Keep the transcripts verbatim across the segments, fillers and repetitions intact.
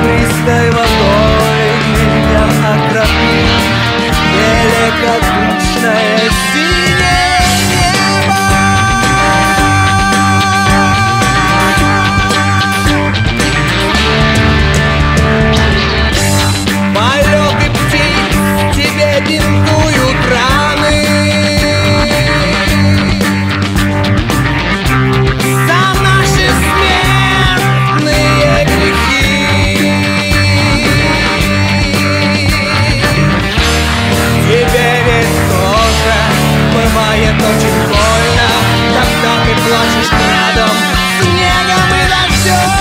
Серебристой водой меня окропи великодушное синее небо. Полет и птиц тебе бинтуют раны, за наши смертные грехи. Тебе ведь тоже бывает очень больно, когда ты плачешь рядом снегом и дождем.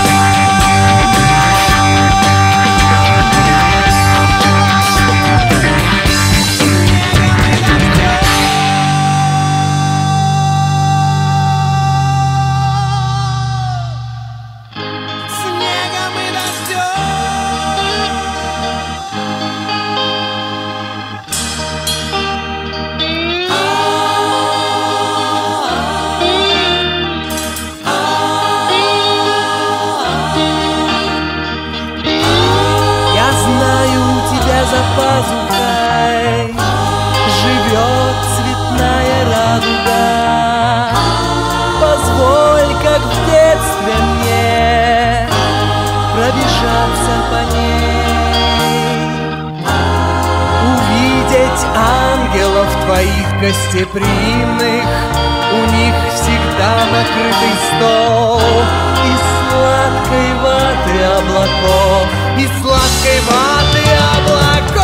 За пазухой живет цветная радуга. Позволь, как в детстве мне, пробежаться по ней, увидеть ангелов твоих гостеприимных. У них всегда накрытый стол из сладкой ваты облаков, из сладкой ваты облаков.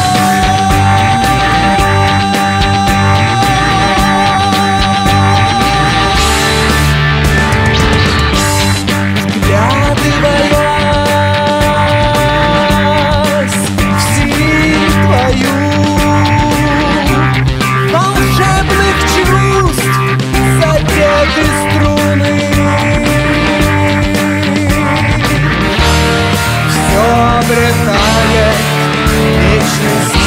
Вглядываясь в синь твою, волшебных чувств задеты струны, все обретает вечность.